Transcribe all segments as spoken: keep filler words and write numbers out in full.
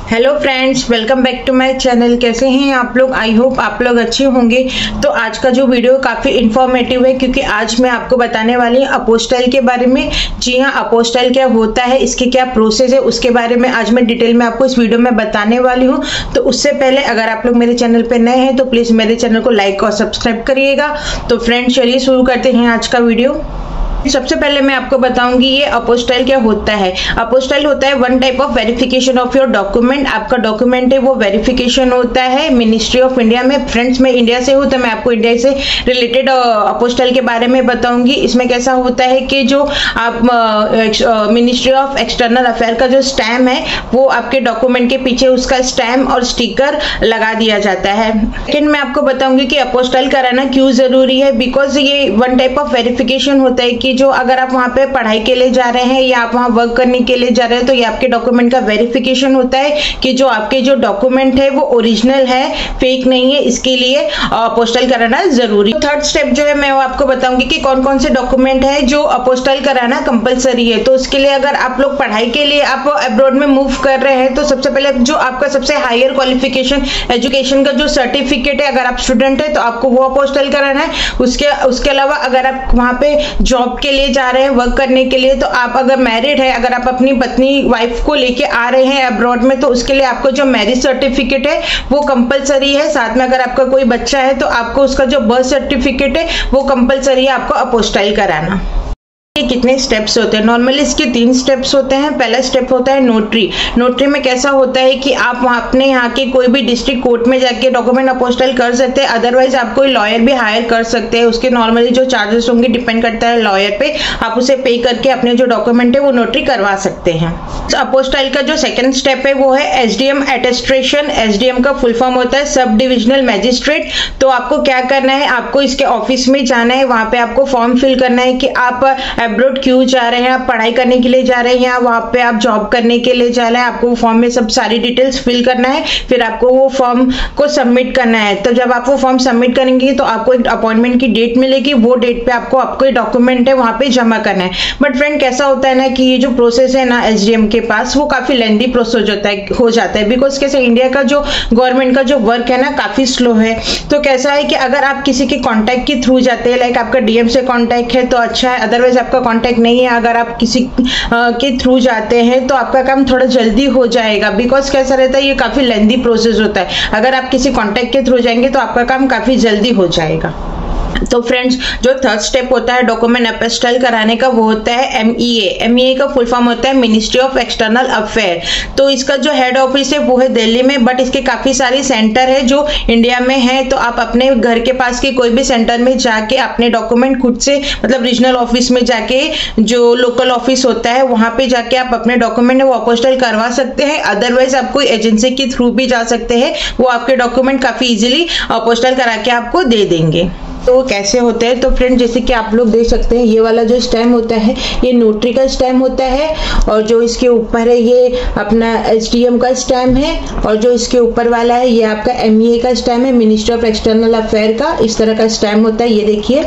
Hello friends, welcome back to my channel. कैसे हैं आप लोग? आई होप आप लोग अच्छे होंगे। तो आज का जो वीडियो काफ़ी इन्फॉर्मेटिव है, क्योंकि आज मैं आपको बताने वाली हूँ अपोस्टाइल के बारे में। जी हाँ, अपोस्टाइल क्या होता है, इसके क्या प्रोसेस है, उसके बारे में आज मैं डिटेल में आपको इस वीडियो में बताने वाली हूँ। तो उससे पहले अगर आप लोग मेरे चैनल पर नए हैं तो प्लीज़ मेरे चैनल को लाइक और सब्सक्राइब करिएगा। तो फ्रेंड्स चलिए शुरू करते हैं आज का वीडियो। सबसे पहले मैं आपको बताऊंगी ये अपोस्टाइल क्या होता है। अपोस्टाइल होता है one type of verification of your document. आपका डॉक्यूमेंट है वो वेरिफिकेशन होता है मिनिस्ट्री ऑफ इंडिया में। फ्रेंड्स मैं इंडिया से हूँ तो मैं आपको इंडिया से रिलेटेड अपोस्टाइल के बारे में बताऊंगी। इसमें कैसा होता है कि जो आप मिनिस्ट्री ऑफ एक्सटर्नल अफेयर का जो स्टैम्प है वो आपके डॉक्यूमेंट के पीछे उसका स्टैम्प और स्टिकर लगा दिया जाता है। सेकेंड मैं आपको बताऊंगी कि अपोस्टाइल कराना क्यों जरूरी है। बिकॉज ये वन टाइप ऑफ वेरिफिकेशन होता है कि जो अगर आप वहां पे पढ़ाई के लिए जा रहे हैं या आप वहां वर्क करने के लिए जा रहे हैं तो ये आपके डॉक्यूमेंट का वेरिफिकेशन होता है कि जो आपके जो डॉक्यूमेंट है वो ओरिजिनल है, फेक नहीं है। इसके लिए अपोस्टाइल कराना जरूरी। थर्ड स्टेप जो है मैं वो आपको बताऊंगी कि कौन कौन से डॉक्यूमेंट है जो अपोस्टाइल कराना कंपलसरी है। तो उसके लिए अगर आप लोग पढ़ाई के लिए आप अब्रॉड में मूव कर रहे हैं तो सबसे पहले जो आपका सबसे हायर क्वालिफिकेशन एजुकेशन का जो सर्टिफिकेट है, अगर आप स्टूडेंट है तो आपको वो अपोस्टाइल कराना है। उसके उसके अलावा अगर आप वहां पे जॉब के लिए जा रहे हैं वर्क करने के लिए, तो आप अगर मैरिड है, अगर आप अपनी पत्नी वाइफ को लेके आ रहे हैं अब्रॉड में, तो उसके लिए आपको जो मैरिज सर्टिफिकेट है वो कंपलसरी है। साथ में अगर आपका कोई बच्चा है तो आपको उसका जो बर्थ सर्टिफिकेट है वो कंपलसरी है आपको अपोस्टाइल कराना। कितने स्टेप्स होते हैं? नॉर्मली इसके तीन स्टेप्स होते हैं। पहला स्टेप होता है नोटरी। नोटरी में कैसा होता है कि आप वहां अपने यहाँ के कोई भी डिस्ट्रिक्ट कोर्ट में जाके डॉक्यूमेंट अपोस्टाइल कर सकते हैं। अदरवाइज आप कोई लॉयर भी हायर कर सकते हैं। उसके नॉर्मली जो चार्जेस होंगे डिपेंड करता है लॉयर पे। आप उसे पे करके अपने जो डॉक्यूमेंट है वो नोटरी करवा सकते हैं। अपोस्टाइल का जो सेकेंड स्टेप है वो है एसडीएम अटेस्टेशन। एसडीएम का फुल फॉर्म होता है सब डिविजनल मैजिस्ट्रेट। तो आपको क्या करना है, आपको इसके ऑफिस में जाना है, वहां पे आपको फॉर्म फिल करना है कि आप अब्रॉड क्यों जा रहे हैं, आप पढ़ाई करने के लिए जा रहे हैं या वहां पे आप जॉब करने के लिए जा रहे हैं। आपको वो फॉर्म में सब सारी डिटेल्स फिल करना है, फिर आपको वो फॉर्म को सबमिट करना है। तो जब आप वो फॉर्म सबमिट करेंगे तो आपको एक अपॉइंटमेंट की डेट मिलेगी। वो डेट पे आपको आपको डॉक्यूमेंट है वहां पे जमा करना है। बट फ्रेंड कैसा होता है ना कि ये जो प्रोसेस है ना एसडीएम के पास वो काफी लेंथी प्रोसेस होता है हो जाता है। बिकॉज कैसे इंडिया का जो गवर्नमेंट का जो वर्क है ना काफी स्लो है। तो कैसा है कि अगर आप किसी के कॉन्टैक्ट के थ्रू जाते हैं, लाइक आपका डीएम से कॉन्टैक्ट है तो अच्छा है, अदरवाइज आपका कॉन्टैक्ट नहीं है, अगर आप किसी के थ्रू जाते हैं तो आपका काम थोड़ा जल्दी हो जाएगा। बिकॉज कैसा रहता है ये काफी लेंथी प्रोसेस होता है। अगर आप किसी कॉन्टैक्ट के थ्रू जाएंगे तो आपका काम काफी जल्दी हो जाएगा। तो फ्रेंड्स जो थर्ड स्टेप होता है डॉक्यूमेंट अपोस्टाइल कराने का वो होता है एमईए। एमईए का फुल फॉर्म होता है मिनिस्ट्री ऑफ एक्सटर्नल अफेयर। तो इसका जो हेड ऑफिस है वो है दिल्ली में, बट इसके काफी सारे सेंटर है जो इंडिया में है। तो आप अपने घर के पास के कोई भी सेंटर में जाके अपने डॉक्यूमेंट खुद से, मतलब रीजनल ऑफिस में जाके जो लोकल ऑफिस होता है वहां पे जाके आप अपने डॉक्यूमेंट वो अपोस्टाइल करवा सकते हैं। अदरवाइज आप कोई एजेंसी के थ्रू भी जा सकते हैं, वो आपके डॉक्यूमेंट काफी इजीली अपोस्टाइल करा के आपको दे देंगे। तो कैसे होते हैं? तो फ्रेंड जैसे कि आप लोग देख सकते हैं ये वाला जो स्टैम्प होता है ये नोटरी का स्टैम्प होता है, और जो इसके ऊपर है ये अपना एसडीएम का स्टैम्प है, और जो इसके ऊपर वाला है ये आपका एमईए का स्टैम्प है, मिनिस्ट्री ऑफ एक्सटर्नल अफेयर का। इस तरह का स्टैम्प होता है, ये देखिए।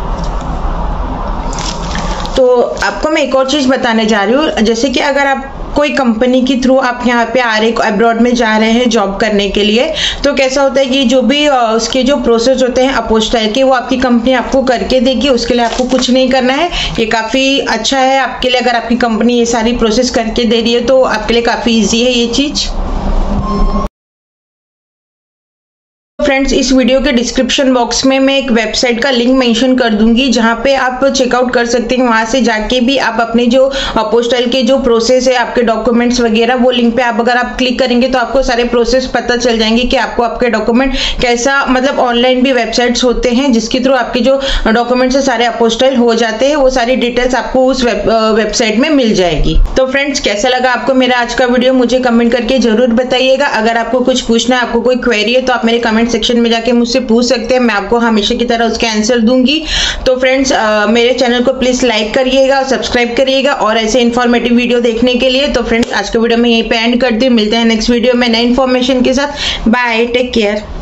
तो आपको मैं एक और चीज बताने जा रही हूँ। जैसे कि अगर आप कोई कंपनी के थ्रू आप यहाँ पे आ रहे अब्रॉड में जा रहे हैं जॉब करने के लिए, तो कैसा होता है कि जो भी उसके जो प्रोसेस होते हैं अपोस्टाइल के वो आपकी कंपनी आपको करके देगी। उसके लिए आपको कुछ नहीं करना है। ये काफ़ी अच्छा है आपके लिए। अगर आपकी कंपनी ये सारी प्रोसेस करके दे रही है तो आपके लिए काफ़ी ईजी है ये चीज़। फ्रेंड्स इस वीडियो के डिस्क्रिप्शन बॉक्स में मैं एक वेबसाइट का लिंक मेंशन कर दूंगी जहां पे आप चेकआउट कर सकते हैं। वहां से जाके भी आप अपने जो अपोस्टाइल के जो प्रोसेस है आपके डॉक्यूमेंट्स वगैरह, वो लिंक पे आप अगर आप क्लिक करेंगे तो आपको सारे प्रोसेस पता चल जाएंगे कि आपको आपके डॉक्यूमेंट कैसा, मतलब ऑनलाइन भी वेबसाइट्स होते हैं जिसके थ्रू आपके जो डॉक्यूमेंट्स है सारे अपोस्टाइल हो जाते हैं। वो सारी डिटेल्स आपको उस वेब, वेबसाइट में मिल जाएगी। तो फ्रेंड्स कैसा लगा आपको मेरा आज का वीडियो मुझे कमेंट करके जरूर बताइएगा। अगर आपको कुछ पूछना है, आपको कोई क्वेरी है तो आप मेरे कमेंट सेक्शन में जाके मुझसे पूछ सकते हैं। मैं आपको हमेशा की तरह उसके आंसर दूंगी। तो फ्रेंड्स मेरे चैनल को प्लीज लाइक करिएगा और सब्सक्राइब करिएगा और ऐसे इन्फॉर्मेटिव वीडियो देखने के लिए। तो फ्रेंड्स आज का वीडियो मैं यहीं पे एंड करती हूँ। मिलते हैं नेक्स्ट वीडियो में नई इन्फॉर्मेशन के साथ। Bye, take care.